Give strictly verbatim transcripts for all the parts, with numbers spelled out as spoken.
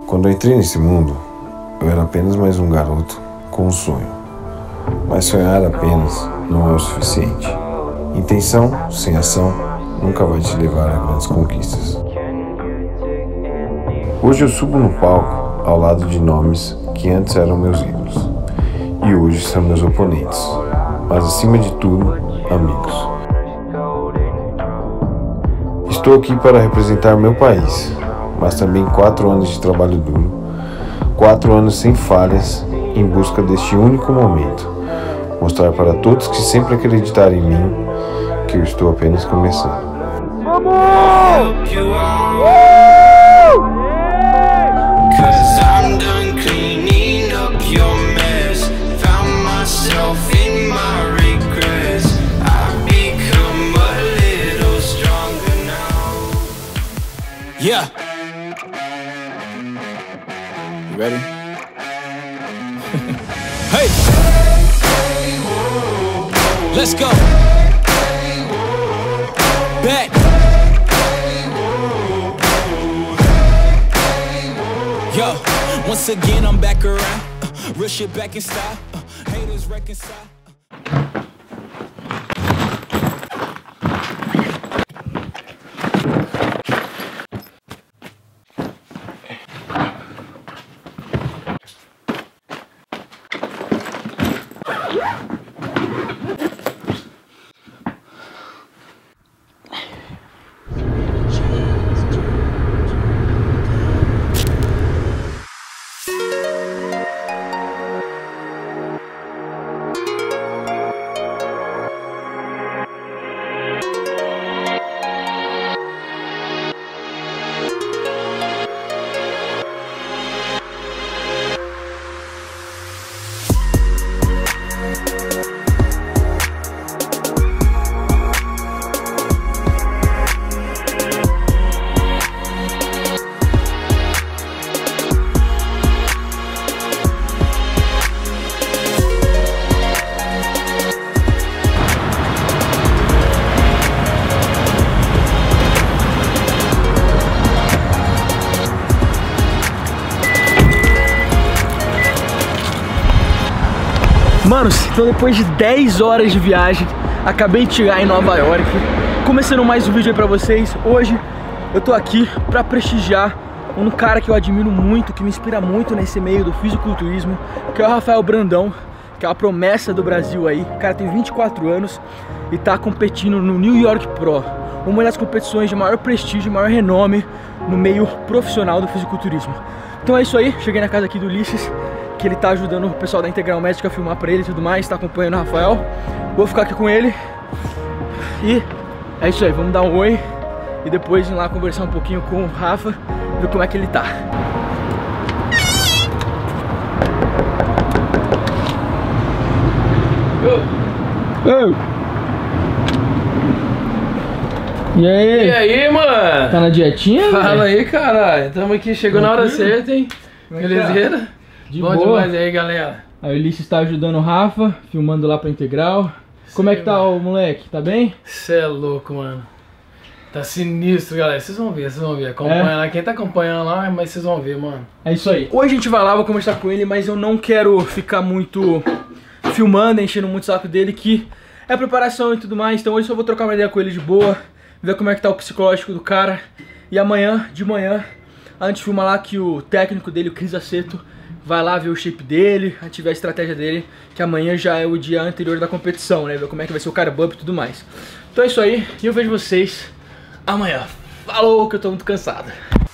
Quando eu entrei nesse mundo, eu era apenas mais um garoto com um sonho. Mas sonhar apenas não é o suficiente. Intenção sem ação nunca vai te levar a grandes conquistas. Hoje eu subo no palco ao lado de nomes que antes eram meus ídolos e hoje são meus oponentes, mas acima de tudo, amigos. Estou aqui para representar meu país, mas também quatro anos de trabalho duro, quatro anos sem falhas em busca deste único momento, mostrar para todos que sempre acreditaram em mim que eu estou apenas começando. Vamos! Yeah. You ready? Hey. Let's go. Back. Yo, once again I'm back around. Uh, real shit back in style. Uh, haters reconcile. Manos, então depois de dez horas de viagem, acabei de chegar em Nova York. Começando mais um vídeo aí pra vocês. Hoje eu tô aqui pra prestigiar um cara que eu admiro muito, que me inspira muito nesse meio do fisiculturismo, que é o Rafael Brandão, que é uma promessa do Brasil aí. O cara tem vinte e quatro anos e tá competindo no New York Pro, uma das competições de maior prestígio, maior renome no meio profissional do fisiculturismo. Então é isso aí, cheguei na casa aqui do Ulisses, que ele tá ajudando o pessoal da Integral Médica a filmar pra ele e tudo mais, tá acompanhando o Rafael. Vou ficar aqui com ele. E é isso aí, vamos dar um oi e depois ir lá conversar um pouquinho com o Rafa, ver como é que ele tá. Oh. Oh. E aí? E aí, mano? Tá na dietinha? Fala véio? aí, caralho. Tamo aqui, chegou na hora certa, hein? Belezeira? De Bom boa. demais aí, galera. Aí o Ulisses tá ajudando o Rafa, filmando lá pra Integral. Como é que tá o moleque? Tá bem? Cê é louco, mano. Tá sinistro, galera. Vocês vão ver, vocês vão ver. Acompanha É? lá. Quem tá acompanhando lá, mas vocês vão ver, mano. É isso aí. Hoje a gente vai lá, vou conversar com ele, mas eu não quero ficar muito filmando, enchendo muito o saco dele, que é preparação e tudo mais. Então hoje eu só vou trocar uma ideia com ele de boa, ver como é que tá o psicológico do cara. E amanhã, de manhã, a gente filma lá que o técnico dele, o Cris Aceto, vai lá ver o shape dele, ativar a estratégia dele, que amanhã já é o dia anterior da competição, né? Ver como é que vai ser o carb up e tudo mais. Então é isso aí, e eu vejo vocês amanhã. Falou, que eu tô muito cansado.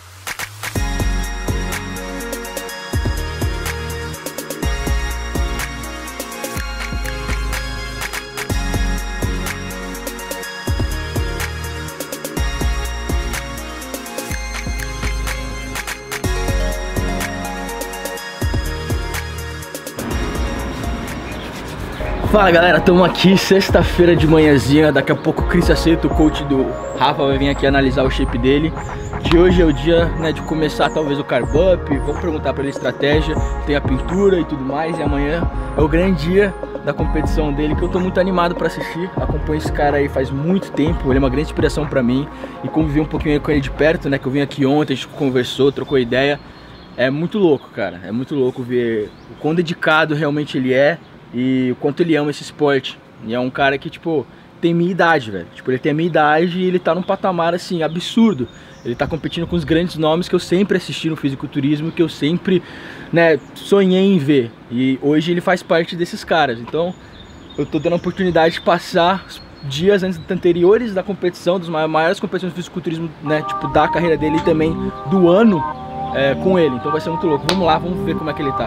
Fala galera, estamos aqui sexta-feira de manhãzinha. Daqui a pouco o Cris Aceto, o coach do Rafa, vai vir aqui analisar o shape dele. Que hoje é o dia, né, de começar talvez o carb up. Vamos perguntar para ele estratégia, tem a pintura e tudo mais. E amanhã é o grande dia da competição dele, que eu tô muito animado para assistir. Acompanho esse cara aí faz muito tempo, ele é uma grande inspiração para mim. E convivi um pouquinho com ele de perto, né, que eu vim aqui ontem, a gente conversou, trocou ideia. é muito louco, cara. É muito louco ver o quão dedicado realmente ele é e o quanto ele ama esse esporte. E é um cara que, tipo, tem minha idade, velho. Tipo, ele tem a minha idade e ele tá num patamar, assim, absurdo. Ele tá competindo com os grandes nomes que eu sempre assisti no fisiculturismo, que eu sempre, né, sonhei em ver. E hoje ele faz parte desses caras. Então, eu tô dando a oportunidade de passar dias anteriores da competição, dos maiores competições de fisiculturismo, né, tipo, da carreira dele e também do ano é, com ele. Então vai ser muito louco. Vamos lá, vamos ver como é que ele tá.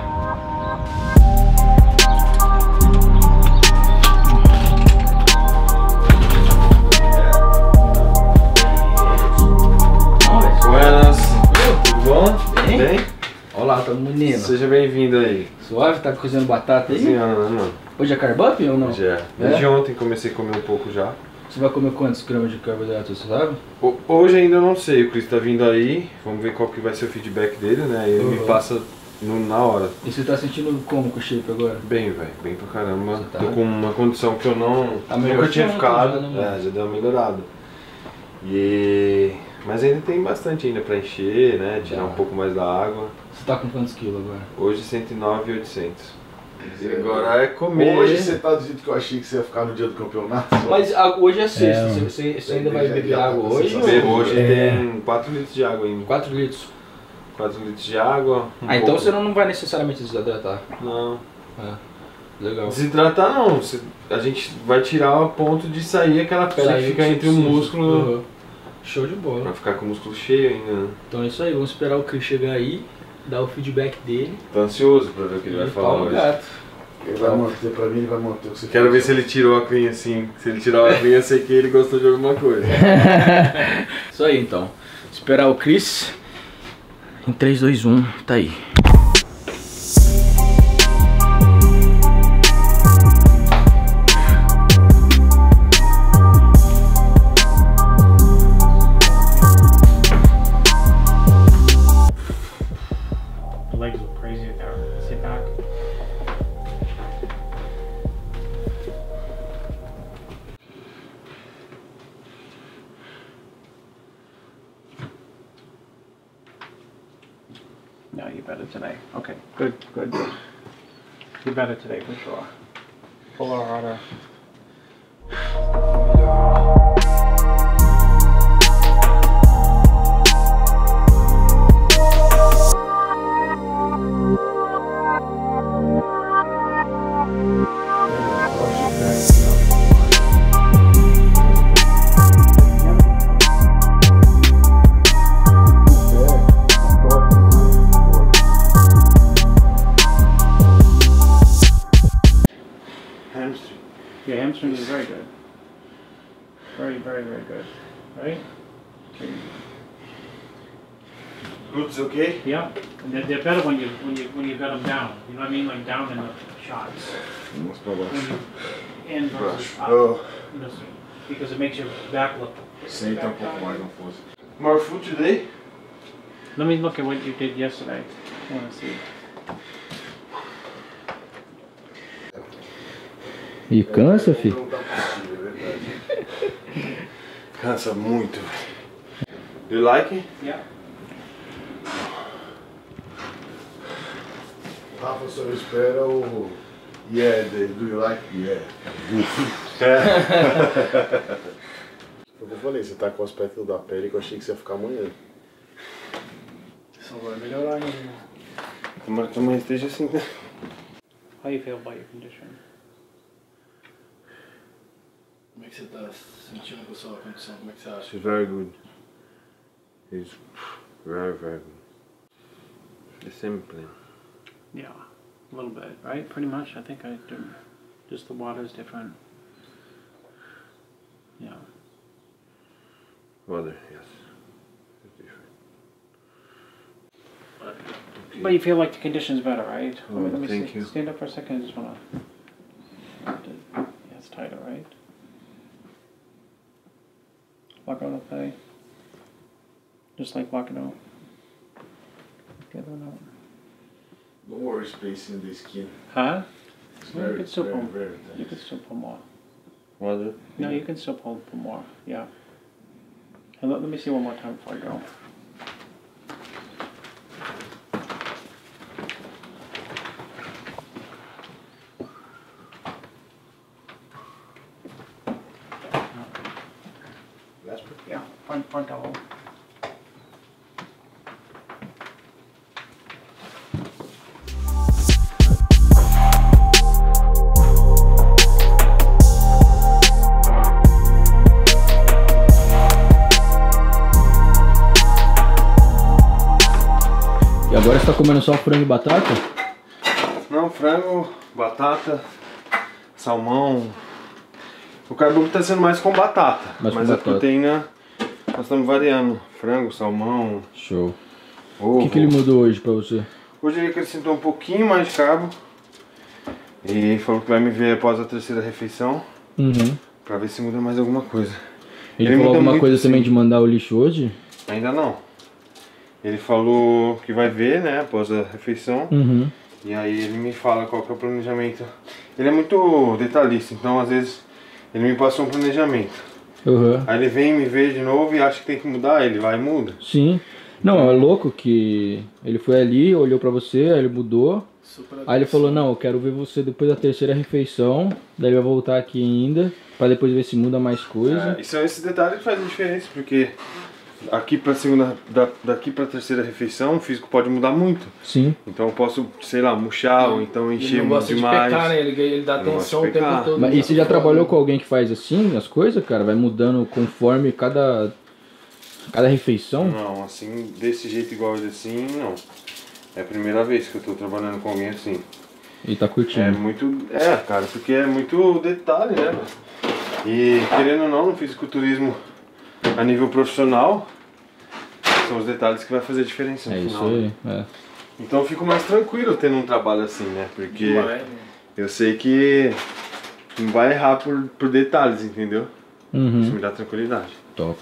Buenas, tudo bom? Bem? Bem? Olá, tá menino. Seja bem-vindo aí. Suave? Tá cozinhando batata aí? Cozinhando, né, mano? Hoje é carb up ou não? Já. Desde é? ontem comecei a comer um pouco já. Você vai comer quantos gramas de carboidrato, você sabe? O, hoje ainda não sei, o Chris tá vindo aí, vamos ver qual que vai ser o feedback dele, né? Ele uhum. me passa no, na hora. E você tá sentindo como com o shape agora? Bem, velho, bem pra caramba. Tá? Tô com uma condição que eu não tá nunca tinha ficado. Já, né, é, já deu uma melhorada. E... Mas ainda tem bastante ainda pra encher, né? Tirar tá. um pouco mais da água. Você tá com quantos quilos agora? Hoje cento e nove mil e oitocentos. E agora é comer. Hoje você tá do jeito que eu achei que você ia ficar no dia do campeonato. Mas a, hoje é sexta, é, você, você ainda vai beber água hoje? Bebo, hoje é. Tem quatro litros de água ainda. quatro litros? quatro litros de água. Um ah, então você não vai necessariamente desidratar? Não. É. Legal. Desidratar não, a gente vai tirar o ponto de sair aquela pedra sair que fica entre o músculo. Uhum. Show de bola. Pra ficar com o músculo cheio ainda, né? Então é isso aí, vamos esperar o Chris chegar aí, dar o feedback dele. Tô ansioso pra ver o que ele vai falar hoje. Gato. Ele vai manter, pra mim ele vai manter o que você Quero ver se ele tirou a clean assim. Se ele tirou a clean, eu sei que ele gostou de alguma coisa. Isso aí então. Esperar o Chris. Em três, dois, um, tá aí. No, you better today. Okay, good, good, good. You better today for sure. Pull her harder. Your hamstring is very good. Very, very, very good. Right? Okay. Glutes okay? Yeah. And they're, they're better when you when you when you got them down. You know what I mean? Like down in the shots. When you in versus up. Oh. You know, because it makes your back look. Senta um pouco mais, não fosse. More food today? Let me look at what you did yesterday. I want to see. E cansa, filho? Não tá possível, é verdade. Cansa muito. Do you like it? Yeah. Rafa só espera o yeah, do you like? Yeah. Eu falei, você tá com o aspecto da pele que eu achei que você ia ficar amanhã. Só vai melhorar, né? Tomara que amanhã esteja assim. How you feel about your condition? Como é que você tá sentindo com a sua condição? Como é que você acha? She's very good. He's very, very good. It's simple. Yeah, a little bit, right? Pretty much. I think I do. Just the water's different. Yeah. Water, yes. It's different. Okay. But you feel like the condition's better, right? Oh, let me, let me thank see. you. Stand up for a second. I just wanna. Yeah, it's tighter, right? Walk out okay. Just like walking out. The other one out. No more space in the skin. Huh? It's No, very, you can still very, pull. very tight. You can still pull more. Water? No, you can still pull, pull more. Yeah. And let, let me see one more time before I go. Põe, põe tá bom. E agora você tá comendo só frango e batata? Não, frango, batata, salmão. O carboidrato tá sendo mais com batata, Mais com mas a batata. proteína nós estamos variando. Frango, salmão, Show. ovo. O que, que ele mudou hoje pra você? Hoje ele acrescentou um pouquinho mais de carbo. E falou que vai me ver após a terceira refeição. Uhum. Pra ver se muda mais alguma coisa. Ele, Ele falou muda alguma muito, coisa sim. também de mandar o lixo hoje? Ainda não. Ele falou que vai ver, né, após a refeição. Uhum. E aí ele me fala qual que é o planejamento. Ele é muito detalhista, então às vezes ele me passou um planejamento. Uhum. Aí ele vem me ver de novo e acha que tem que mudar, ele vai e muda. Sim. Não, é louco que ele foi ali, olhou pra você, aí ele mudou. Super Aí ele falou, não, eu quero ver você depois da terceira refeição. Daí ele vai voltar aqui ainda, pra depois ver se muda mais coisa. É, e são esses detalhes que fazem diferença, porque aqui pra segunda, da, daqui pra terceira refeição o físico pode mudar muito. Sim. Então eu posso, sei lá, murchar ou então Ele encher não gosta demais. de pecar, né? Ele, ele dá Eu não atenção gosto o de tempo pecar. todo. Mas, e você já trabalhou com alguém que faz assim as coisas, cara? Vai mudando conforme cada, cada refeição? Não, assim, desse jeito igual ele assim, não. É a primeira vez que eu tô trabalhando com alguém assim. E tá É curtindo. muito. É, cara, porque é muito detalhe, né? E querendo ou não, no fisiculturismo a nível profissional, são os detalhes que vai fazer a diferença no É isso final. aí. É. Então eu fico mais tranquilo tendo um trabalho assim, né? Porque Vai, né? eu sei que não vai errar por, por detalhes, entendeu? Isso Uhum. me dá tranquilidade. Top.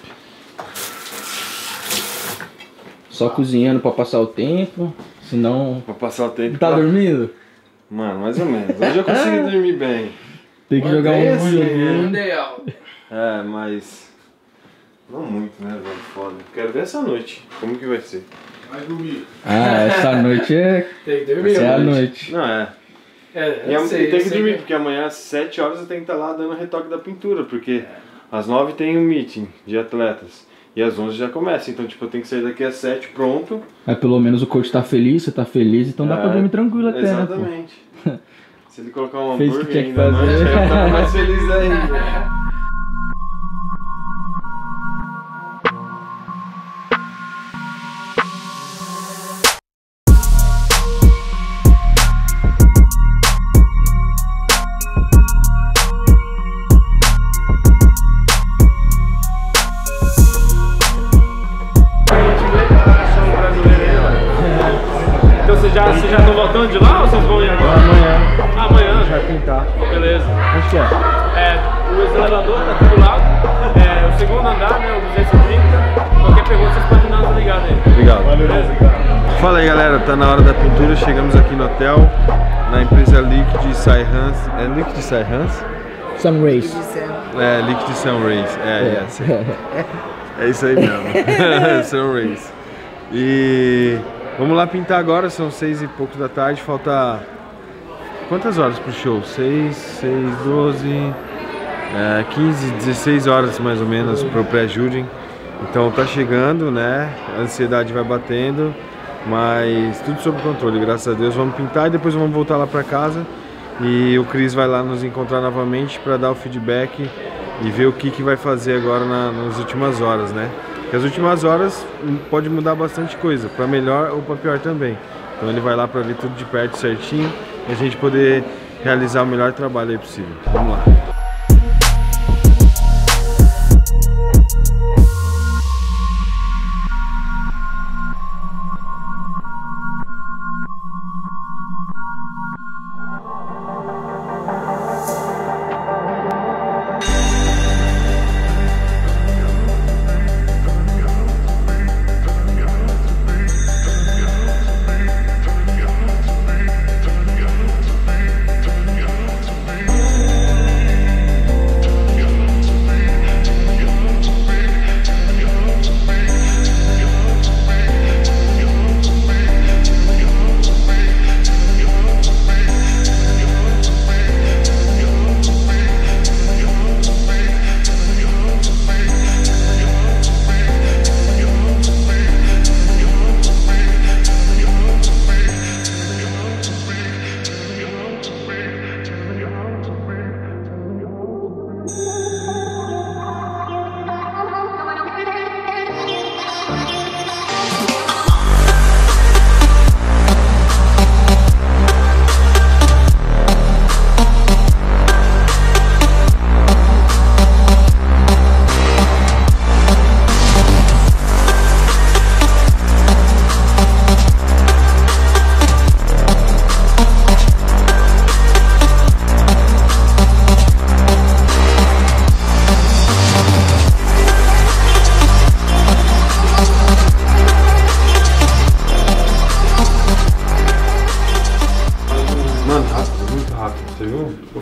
Só cozinhando pra passar o tempo, senão... Pra passar o tempo. Tá pra- dormindo? Mano, mais ou menos. Hoje eu consegui dormir bem. Tem que jogar um assim, joguinho. Ideal. É, mas. Não muito, né, velho? Foda. Quero ver essa noite. Como que vai ser? Vai dormir. Ah, essa noite é... Tem que dormir. Essa é a né? noite. Não, é. É, E eu eu sei, tem eu que sei dormir, porque amanhã às sete horas eu tenho que estar lá dando retoque da pintura, porque às nove tem um meeting de atletas. E às onze já começa, então tipo, eu tenho que sair daqui às sete pronto. Mas pelo menos o coach tá feliz, você tá feliz, então dá É, pra dormir tranquilo até, né, pô? exatamente. Se ele colocar um Fez o que hambúrguer tinha que ainda à noite, fazer. eu tava mais feliz ainda. Então vocês já vocês já estão voltando de lá ou vocês vão ir agora? Amanhã Amanhã. vai pintar. Beleza. Acho que é. É, o elevador tá aqui do lado. É, o segundo andar, né? O duzentos e trinta. Qualquer pergunta vocês podem dar uma ligada aí. Obrigado. Beleza? Fala aí, galera, tá na hora da pintura, chegamos aqui no hotel, na empresa Liquid Science. É Liquid Science? Sun Race. É, Liquid Sunrays, é, é, é isso aí mesmo, Sunrays. E vamos lá pintar agora, são seis e pouco da tarde, falta quantas horas pro show? Seis, seis, doze, é, quinze, dezesseis horas mais ou menos pro pré-judging. Então tá chegando, né, a ansiedade vai batendo, mas tudo sob controle, graças a Deus. Vamos pintar e depois vamos voltar lá pra casa. E o Cris vai lá nos encontrar novamente para dar o feedback e ver o que, que vai fazer agora na, nas últimas horas, né? Porque as últimas horas pode mudar bastante coisa, para melhor ou para pior também. Então ele vai lá para ver tudo de perto certinho e a gente poder realizar o melhor trabalho aí possível. Vamos lá.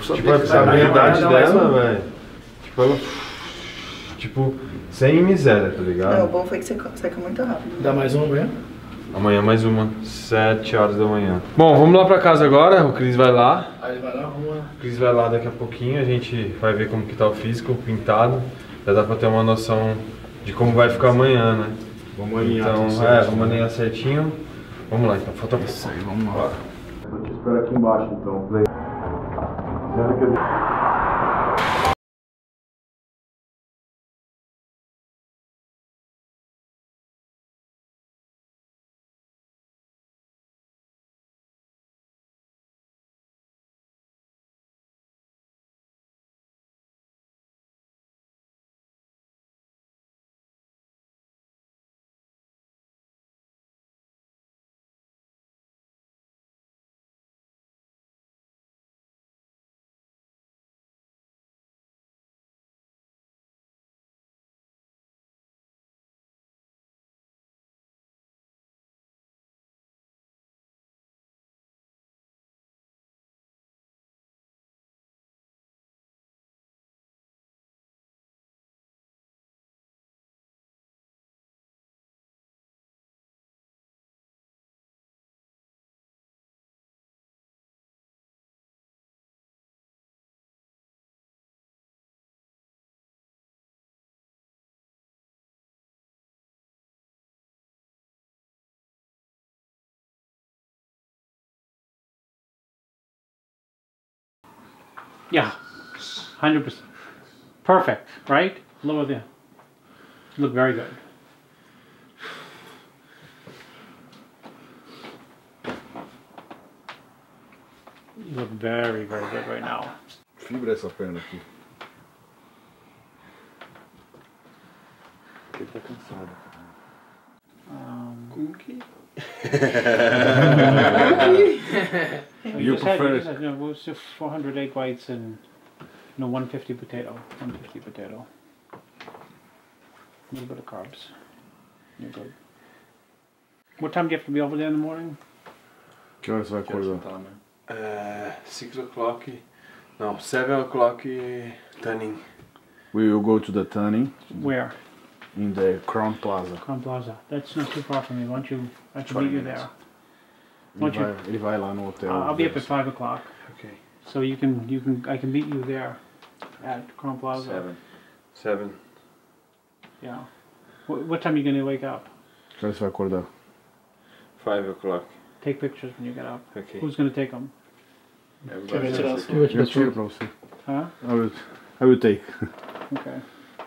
Tipo, pra saber a idade dela, velho. Tipo, ela... Tipo, sem miséria, tá ligado? Não, o bom foi que você seca muito rápido. Dá mais uma amanhã? Amanhã mais uma, sete horas da manhã. Bom, vamos lá pra casa agora, o Cris vai lá. Aí vai lá, arruma. O Cris vai lá daqui a pouquinho, a gente vai ver como que tá o físico, pintado. Já dá pra ter uma noção de como vai ficar amanhã, né? Vamos alinhar Então, tudo é, certinho. vamos alinhar certinho. Vamos lá então, falta pouco. Isso aí, vamos lá. Eu te espero aqui embaixo então. Yeah, one hundred percent. Perfect, right? Lower there. You look very good. You look very, very good right now. Fibra essa perna aqui. Ele tá cansado. Um, Cookie? you prefer said, it? you said, you know, it was just four hundred egg whites and no one fifty potato. one fifty potato. A little bit of carbs. You're good. What time do you have to be over there in the morning? Que horas você vai acordar? Uh, six o'clock. No, seven o'clock tanning. We will go to the tanning Where? in the Crown Plaza. Crown Plaza. That's not too far from me. Why don't you, I can meet you there. Ele Why don't you, vai, ele vai lá no hotel. I'll be up at five o'clock. Okay. So you can, you can, I can meet you there at Crown Plaza. Seven. Seven. Yeah. What, what time are you going to wake up? Que horas você vai acordar? Five o'clock. Take pictures when you get up. Okay. Who's going to take them? Everybody Quer has tirar it. Eu tiro pra você. Huh? I will, I will take. Okay.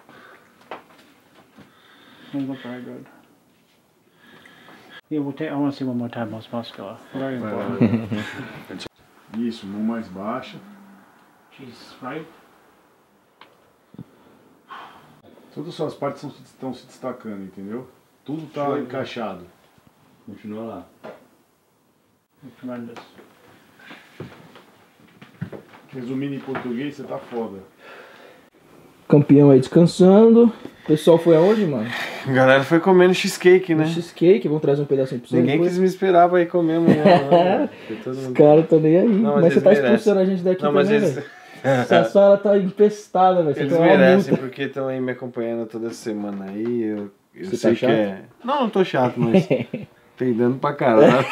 You look very good. Yeah, we'll take. I want to see one more time. Most muscular. Very Vai lá. important. Isso, mão mais baixa. Jesus, right? Todas as suas partes estão, estão se destacando, entendeu? Tudo tá Show. encaixado. Continua lá. Tremendous. Resumindo em português, você tá foda. Campeão aí descansando. O pessoal foi aonde, mano? A galera foi comendo cheesecake, né? Cheesecake, vamos trazer um pedacinho pra você. Ninguém depois. quis me esperar pra ir comer amanhã. não. Foi todo Os mundo- caras tão nem aí. Não, mas mas você tá eles merecem. expulsando a gente daqui Não, também, mas eles, velho. Essa sala tá empestada, velho. Você eles tem uma merecem, multa. porque estão aí me acompanhando toda semana aí. Eu, eu Você sei tá que chato? é. Não, não tô chato, mas peidando pra caralho.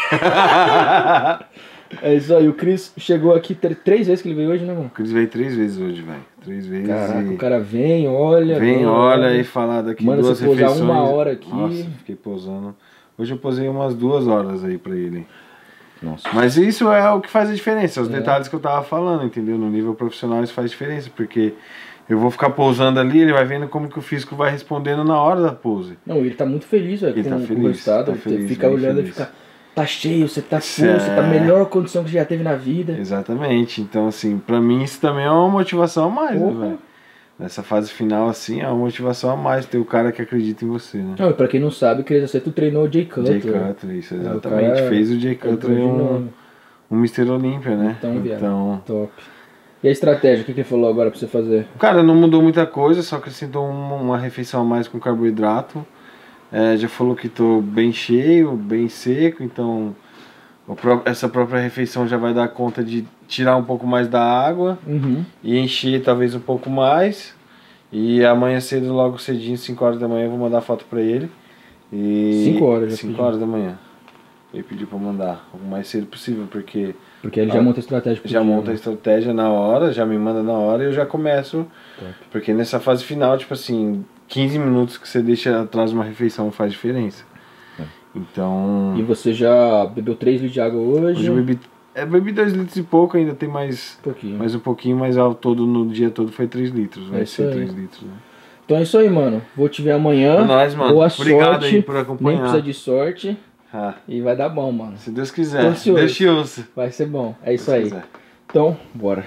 É isso aí, o Cris chegou aqui tr- três vezes que ele veio hoje, né, mano? O Cris veio três vezes hoje, velho. Três vezes. Caraca, e... o cara vem, olha. Vem, olha e falar daqui Manda duas você pousar refeições. uma hora aqui. Nossa, fiquei posando. Hoje eu posei umas duas horas aí pra ele. Nossa. Mas isso é o que faz a diferença, os É. detalhes que eu tava falando, entendeu? No nível profissional isso faz diferença, porque eu vou ficar pousando ali, ele vai vendo como que o físico vai respondendo na hora da pose. Não, ele tá muito feliz, velho, Ele com, tá com feliz, o resultado. tá Ele feliz, fica bem olhando e feliz. fica. Tá cheio, você tá full, É. você tá na melhor condição que já teve na vida. Exatamente, então assim, pra mim isso também é uma motivação a mais, né, Porra. velho? Nessa fase final, assim, é uma motivação a mais, ter o cara que acredita em você, né? Não, e pra quem não sabe, Cris, você tu treinou o Jay Cutler. Jay Cutler, isso, É, o exatamente. cara Fez o Jay é Cutler grande um, nome. um mister Olímpia, né? Então, viado. então, Top. E a estratégia, o que, que ele falou agora pra você fazer? cara, não mudou muita coisa, só acrescentou uma, uma refeição a mais com carboidrato. É, já falou que tô bem cheio, bem seco, então essa própria refeição já vai dar conta de tirar um pouco mais da água uhum. e encher talvez um pouco mais. E amanhã cedo, logo cedinho, cinco horas da manhã, eu vou mandar foto pra ele. cinco horas já cinco horas da manhã. Ele pediu pra mandar o mais cedo possível, porque... Porque ele já a, monta a estratégia. Já dia, monta né? a estratégia na hora, já me manda na hora e eu já começo. Top. Porque nessa fase final, tipo assim, quinze minutos que você deixa atrás de uma refeição faz diferença. É. Então... E você já bebeu três litros de água hoje? Hoje eu bebi... É, bebi dois litros e pouco, ainda tem mais um pouquinho, mais um pouquinho, mas ao todo, no dia todo foi três litros, vai é ser três litros, né? Então é isso aí, mano. Vou te ver amanhã. É nóis, mano. Boa Obrigado sorte. Aí por acompanhar. Nem precisa de sorte. Ah. E vai dar bom, mano. Se Deus quiser. Deus te ouça. Vai ser bom. É isso aí. Quiser. Então, bora.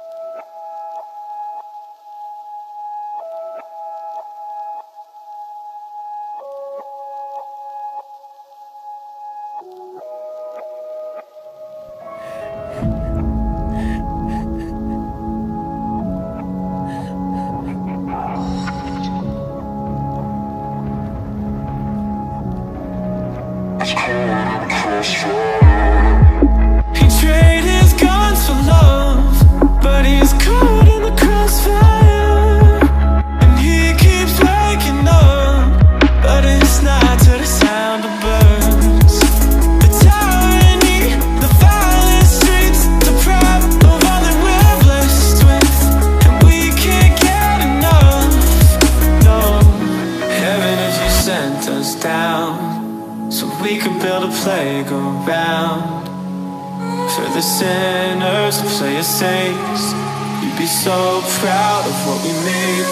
He traded his guns for love, but he's caught in the crossfire. And he keeps waking up, but it's not to the sound of birds. The tyranny, the violent streets, the pride of all that we're blessed with. And we can't get enough, no. Heaven, if you sent us down so we could build a playground for the sinners to play as saints. You'd be so proud of what we made.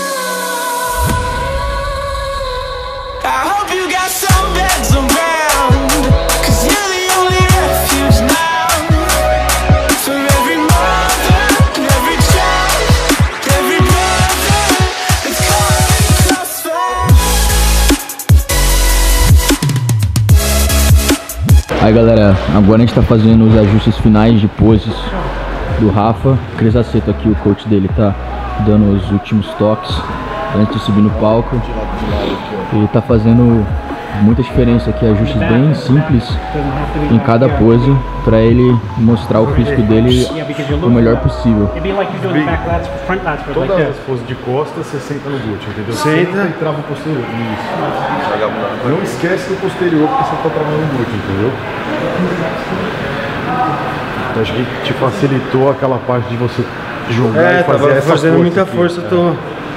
I hope you got some beds around, 'cause you're the only refuge now. For every mother, every child, every brother that's caught in the crossfire. Aí galera, agora a gente tá fazendo os ajustes finais de poses do Rafa. Cris Aceto aqui, o coach dele, tá dando os últimos toques antes de subir no palco. E tá fazendo muita diferença aqui, ajustes bem simples em cada pose, pra ele mostrar o físico dele o melhor possível. Todas as poses de costas, você senta no glúteo, entendeu? Senta e trava o posterior. Isso. Não esquece do posterior, porque você tá travando o glúteo, entendeu? Eu acho que te facilitou aquela parte de você jogar é, e fazer essa fazendo muita aqui. força, eu tô...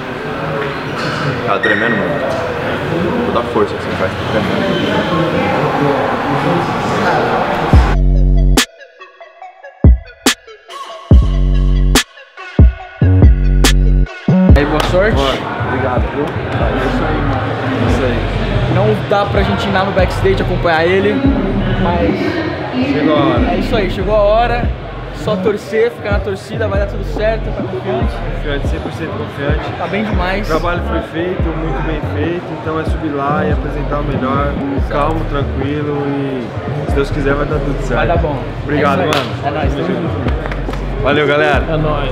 Tá tremendo muito. Toda a força que você faz tá tremendo. Aí, boa sorte. Boa. Obrigado, viu? É isso aí, mano. É isso aí. Não dá pra gente ir lá no backstage acompanhar ele, mas... Chegou a hora. É isso aí, chegou a hora. Só torcer, ficar na torcida, vai dar tudo certo, tá confiante? Confiante, cem por cento confiante. Tá bem demais. O trabalho foi feito, muito bem feito, então é subir lá e apresentar o melhor, Exato. calmo, tranquilo e se Deus quiser vai dar tudo certo. Vai dar bom. Obrigado, é mano. É nóis, tamo junto. Valeu, galera. É nóis.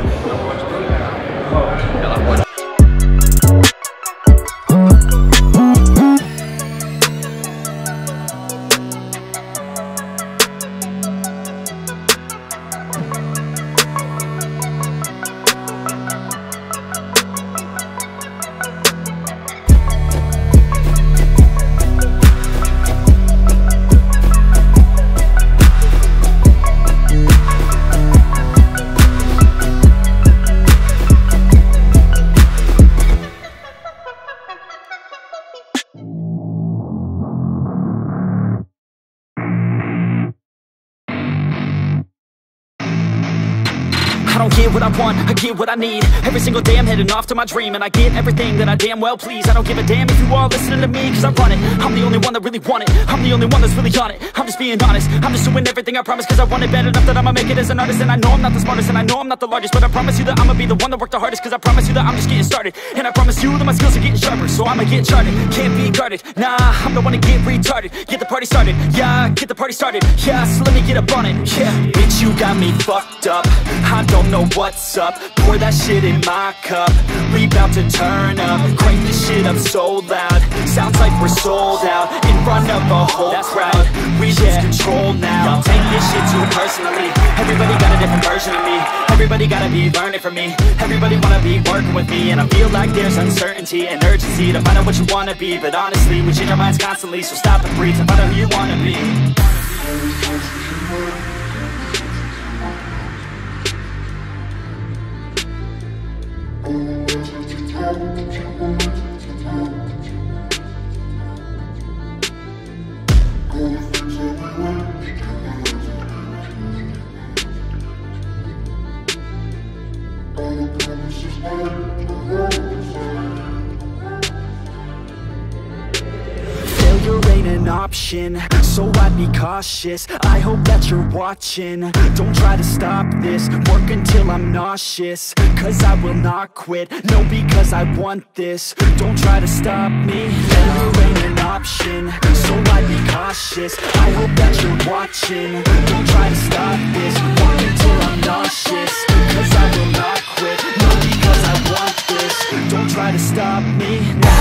I don't get what I want, I get what I need. Every single day I'm heading off to my dream, and I get everything that I damn well please. I don't give a damn if you all listening to me, cause I run it. I'm the only one that really want it, I'm the only one that's really on it. I'm just being honest, I'm just doing everything I promise, cause I want it bad enough that I'ma make it as an artist. And I know I'm not the smartest, and I know I'm not the largest, but I promise you that I'ma be the one that worked the hardest. Cause I promise you that I'm just getting started, and I promise you that my skills are getting sharper. So I'ma get charted, can't be guarded. Nah, I'm the one to get retarded. Get the party started, yeah, get the party started. Yeah, so let me get up on it, yeah. Bitch, you got me fucked up, I don't know what's up. Pour that shit in my cup, we bout to turn up. Crank this shit up so loud, sounds like we're sold out. In front of a whole crowd, we lose control now. Y'all take this shit too personally. Everybody got a different version of me. Everybody gotta be learning from me. Everybody wanna be working with me. And I feel like there's uncertainty and urgency to find out what you wanna be. But honestly, we change our minds constantly, so stop and breathe and find out who you wanna be. Failure ain't an option, so I'd be cautious. I hope that you're watching. Don't try to stop this, work until I'm nauseous. Cause I will not quit, no, because I want this. Don't try to stop me, failure ain't an option, so I'd be cautious. I hope that you're watching. Don't try to stop this, work until I'm nauseous. Cause I will not quit, no, because I want this. Don't try to stop me.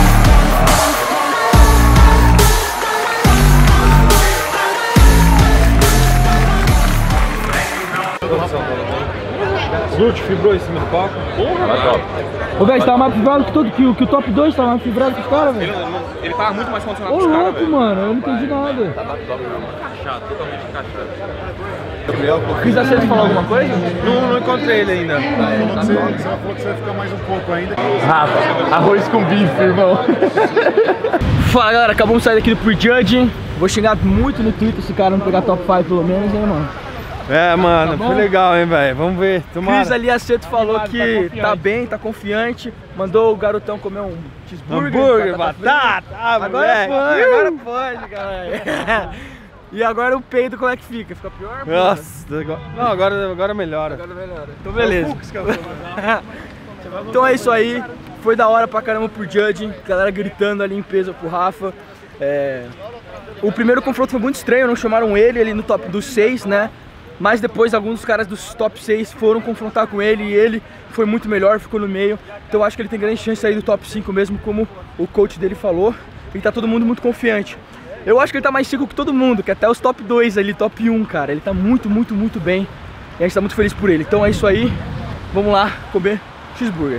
Lute fibrou em cima do palco. Porra, Ô, velho, tá mais fibrado que, todo, que, o- que o top dois tá mais fibrado que os caras, velho. Ele, ele tava muito mais condicionado Ô, que os caras, louco, velho. mano, eu não entendi nada. Encaixado, totalmente encaixado. Fiz a de falar alguma coisa? Não, não encontrei ele ainda. Você falou que você vai ficar mais um pouco ainda. Rafa, arroz com bife, irmão. Fala, galera, acabamos de sair daqui do Prejudging. Vou xingar muito no Twitter se o cara não pegar top cinco pelo menos, hein, mano. É, mano, Tá foi bom? legal, hein, velho. Vamos ver. Tomara. Cris ali Aceto falou que tá bem, tá confiante. Mandou o garotão comer um cheeseburger. Hambúrguer, batata batata, frita. ah, Agora moleque. pode, agora pode, galera. E agora o peido como é que fica? Fica pior? mano? Nossa, agora- não, agora, agora melhora. Agora melhora. Então beleza. Então é isso aí. Foi da hora pra caramba pro Judging. Galera gritando ali em peso pro Rafa. É... O primeiro confronto foi muito estranho, não chamaram ele ali no top dos seis, né? Mas depois alguns dos caras dos top seis foram confrontar com ele e ele foi muito melhor, ficou no meio. Então eu acho que ele tem grande chance de sair do top cinco mesmo, como o coach dele falou. E tá todo mundo muito confiante. Eu acho que ele tá mais chico que todo mundo, que até os top dois ali, top um, cara. Ele tá muito, muito, muito bem. E a gente tá muito feliz por ele. Então é isso aí. Vamos lá comer cheeseburger.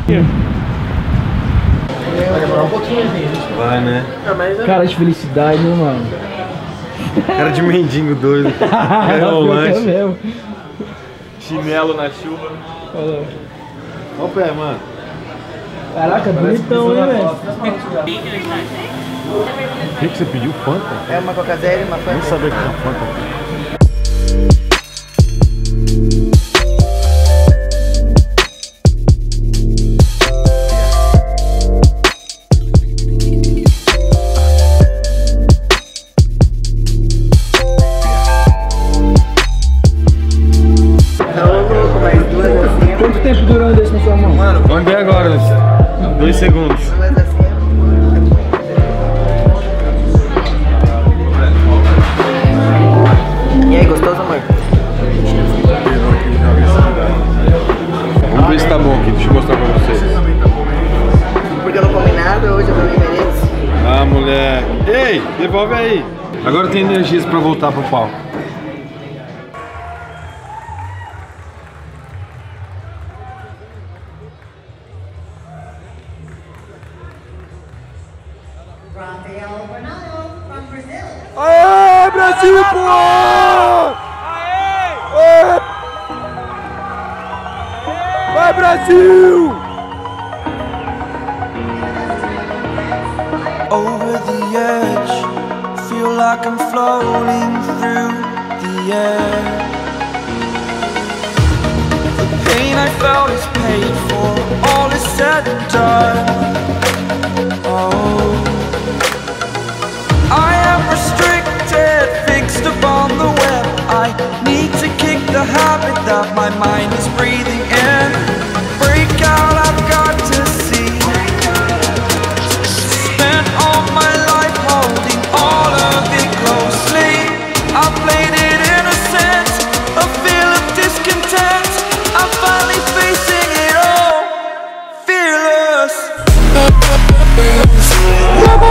Vai, né? Cara de felicidade, né, mano? Cara de mendigo doido. É o lanche. mesmo. Chinelo na chuva. Olha o pé, mano. Caraca, bonitão, hein, velho? O que, que você pediu? Fanta? É uma Coca Zero e uma Nem Fanta. sabia que tinha Fanta. Quanto tempo durou um desse na sua mão? Mano, Vamos ver agora, uns dois segundos. Duas assim. E aí, gostoso, amor? Vamos ver se tá bom aqui, deixa eu mostrar pra vocês. Porque eu não comi nada, hoje eu também mereço. Ah, moleque. Ei, devolve aí. Agora tem energias pra voltar pro palco. Rafael Bernardo from Brazil. aê, Brasil, pô! Aê! Vai, Brasil! Over the edge, feel like I'm floating through the air. The pain I felt is paid for, all is said and done. Oh, I am restricted, fixed upon the web. I need to kick the habit that my mind is breathing in. Break out, I've got to see. Spent all my life holding all of it closely. I played it innocent, a feel of discontent. I'm finally facing it all, fearless.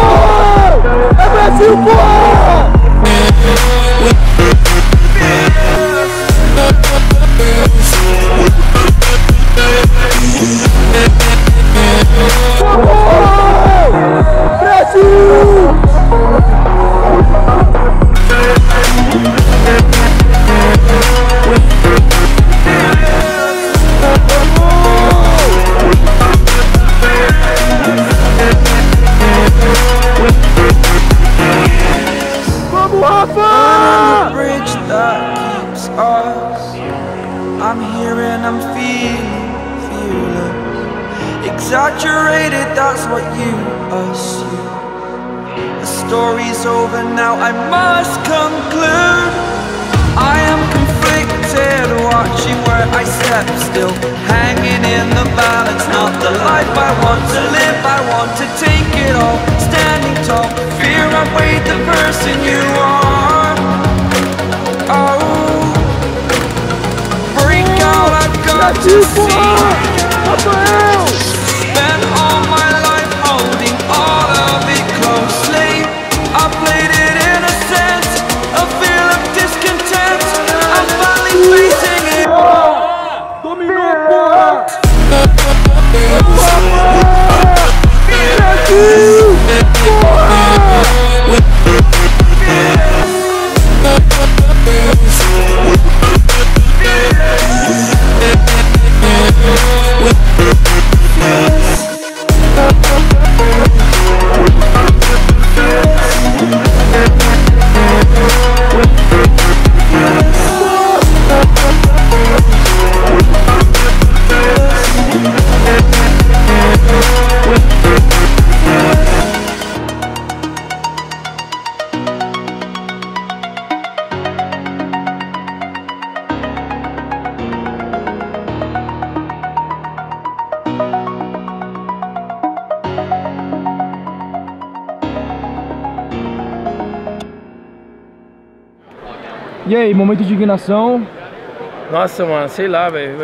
the bridge that keeps us. I'm here and I'm feeling fearless. Exaggerated, that's what you assume. The story's over now, I must conclude. I am conflicted, watching where I step still, hanging in the balance. Not the life I want to live, I want to take it all. Standing tall, fear I weighed the person you are. Oh, break out, I've got to see. Spent all my life holding all of it closely. I played it innocent, a feel of discontent. I'm finally facing it. Dominou, porra! E aí, momento de indignação? Nossa, mano, sei lá, velho.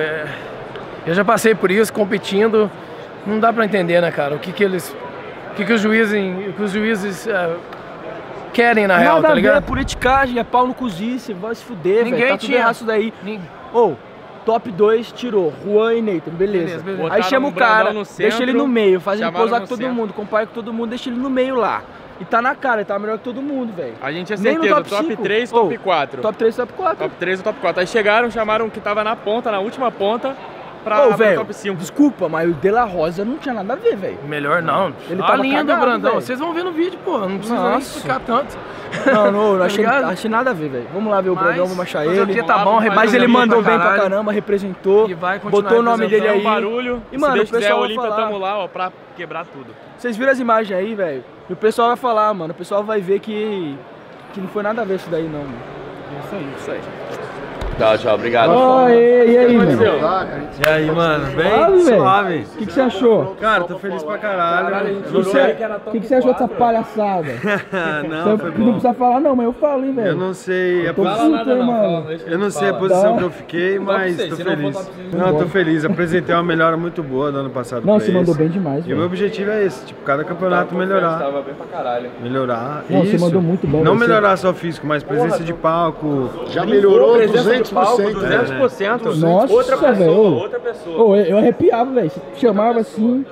Eu já passei por isso, competindo. Não dá pra entender, né, cara? O que que eles... O que que os juízes... O que os juízes uh, querem, na real, tá ligado? É politicagem, é pau no cozice, vai se fuder, velho. Ninguém Tá tudo tinha... errado isso daí. Ou, oh, top dois tirou, Juan e Nathan, beleza. beleza, beleza. Aí chama o cara, no centro, deixa ele no meio, faz ele posar com todo centro. mundo, compara com todo mundo, deixa ele no meio lá. E tá na cara, ele tá melhor que todo mundo, velho. A gente tinha Nem no certeza, top top cinco. três, top Oh, quatro. Top três, top quatro. Top três e top quatro. Aí chegaram, chamaram o que tava na ponta, na última ponta, pra, Ô, pra velho, top cinco. desculpa, mas o De La Rosa não tinha nada a ver, velho. Melhor não. Ele a tava linha do cagado, Brandão. velho. Vocês vão ver no vídeo, pô. Não precisa nem Nossa. explicar tanto. Não, não, não achei, ligado? achei nada a ver, velho. Vamos lá ver o Mas, Brandão, vamos achar fazer o ele. quê? Tá bom, Mas representa ele bem mandou pra bem pra caralho. caramba, representou, E vai continuar botou o nome dele aí. Um barulho. E, mano, se o Deus quiser, pessoal o vai Olímpia, falar. tamo lá, ó, pra quebrar tudo. Vocês viram as imagens aí, velho? E o pessoal vai falar, mano. O pessoal vai ver que, que não foi nada a ver isso daí, não, mano. É isso aí, isso aí. Tchau, tchau, obrigado. Oh, e, e aí, mano? E aí, mano? Bem Suave, velho. suave. O que, que você achou? Cara, tô feliz pra caralho. Não sei. O que, que você achou dessa palhaçada? Não, Você foi não bom. precisa falar, não, mas eu falo, hein, velho. Eu não sei a Tô posição. puto, hein, mano. Eu não sei a posição Tá. que eu fiquei, mas tô feliz. Não, tô feliz. Apresentei uma melhora muito boa do ano passado. Não, pra você mandou esse. bem demais, E o meu velho. objetivo é esse, tipo, cada campeonato melhorar. Tava bem pra caralho. Melhorar. Não, você isso. mandou muito bem, Não você- melhorar só físico, mas presença de palco. Já melhorou duzentos por cento. duzentos por cento. Nossa, outra pessoa, velho. outra pessoa. Ô, eu, eu arrepiava, velho. Você chamava assim.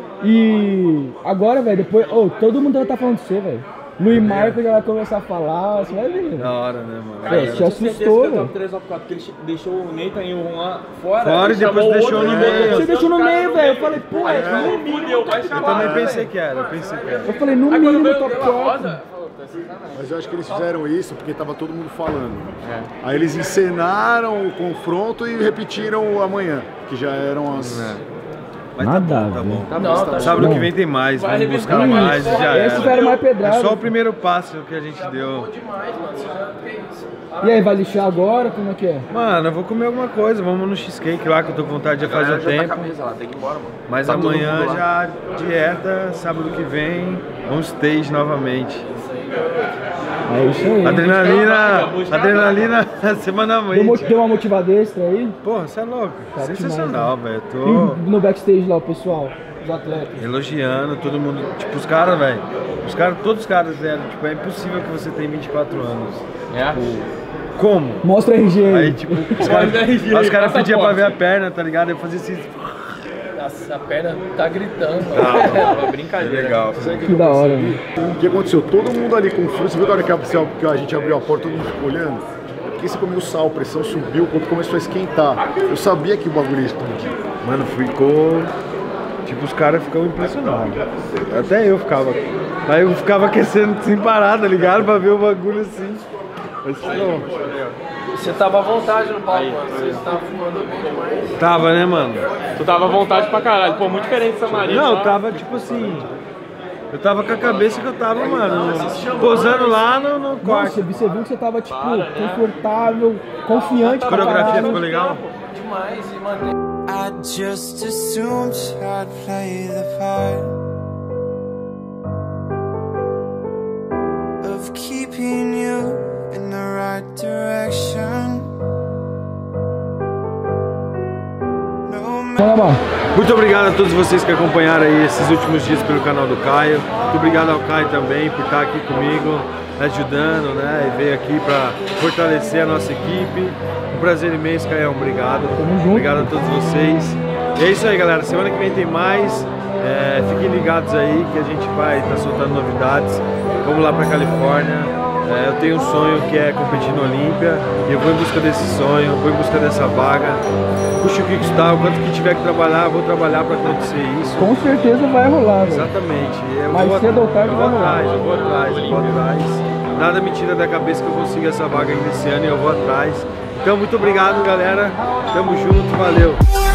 E agora, velho, depois. Ô, todo mundo vai estar falando de você, velho. Luiz Marco já vai começar a falar, você vai ver. Da hora, né, mano? Pô, te assustou, velho. três ou quatro, porque ele deixou o Nathan e o Juan fora. Fora e depois deixou no meio. Você deixou no meio, velho. Eu falei, pô, é, Fudeu, vai Eu chamar. também pensei que era, eu pensei que era. eu falei, no mínimo top quatro. Mas eu acho que eles fizeram isso porque tava todo mundo falando. Aí eles encenaram o confronto e repetiram amanhã, que já eram as... Mas Nada, tá bom, tá bom. velho. Não, tá Sábado bom. que vem tem mais, Vai vamos buscar arrebentar mais e já Esse era. era mais É pedrado. só o primeiro passo que a gente deu. demais, mano. Você já fez isso. E aí, vai lixar agora? Como é que é? Mano, eu vou comer alguma coisa, vamos no cheesecake lá que eu tô com vontade de fazer o tempo. lá, tem que ir embora, mano. Mas Tá todo amanhã mundo lá. já dieta, sábado que vem, um stage novamente. É isso aí. Adrenalina, adrenalina Deu, mo- semanalmente. deu uma motivada extra aí? Porra, você é louco, Tá sensacional, velho. E Tô no backstage lá, o pessoal, os atletas. elogiando todo mundo, tipo os caras, velho. Os caras, todos os caras, velho, tipo, é impossível que você tenha vinte e quatro anos. É? Como? Mostra o R G aí. Aí, tipo, os caras R G, os caras pediam pra passaporte. ver a perna, tá ligado? Eu fazia assim. Nossa, a perna tá gritando, mano. Tava brincadeira. Legal. Que da hora, mano. O que aconteceu? Todo mundo ali com frio. Você viu na hora que a, que a gente abriu a porta, todo mundo ficou olhando? É porque você comeu sal, a pressão subiu, o corpo começou a esquentar. Eu sabia que o bagulho ia explodir. Mano, ficou. Tipo, os caras ficam impressionados. Até eu ficava. Aí eu ficava aquecendo sem parar, tá ligado? Pra ver o bagulho assim. Você tava à vontade no palco, mano. Você tava fumando bem demais. Tava, né, mano? Tu tava à vontade pra caralho. Pô, muito diferente essa Maria. Não, eu tava tipo assim. Eu tava com a cabeça que eu tava, mano, posando lá no, no quarto. Nossa, você viu que você tava, tipo, confortável, confiante. A coreografia ficou legal? Demais, e mantém. I just assumed I'd play the part of keeping you in the right direction. Muito obrigado a todos vocês que acompanharam aí esses últimos dias pelo canal do Caio. Muito obrigado ao Caio também por estar aqui comigo, ajudando, né? E veio aqui para fortalecer a nossa equipe. Um prazer imenso, Caio. Obrigado. Obrigado a todos vocês. E é isso aí, galera. Semana que vem tem mais. É, fiquem ligados aí que a gente vai estar soltando novidades. Vamos lá para Califórnia. É, eu tenho um sonho que é competir no Olímpia e eu vou em busca desse sonho, vou em busca dessa vaga. Puxa o que está, o quanto que tiver que trabalhar, eu vou trabalhar para acontecer isso. Com certeza vai rolar, velho. Exatamente. Eu Mais vou, cedo ou tarde eu vou vai rolar. atrás, eu vou atrás, eu vou atrás. Nada me tira da cabeça que eu consiga essa vaga ainda esse ano e eu vou atrás. Então, muito obrigado, galera. Tamo junto, valeu.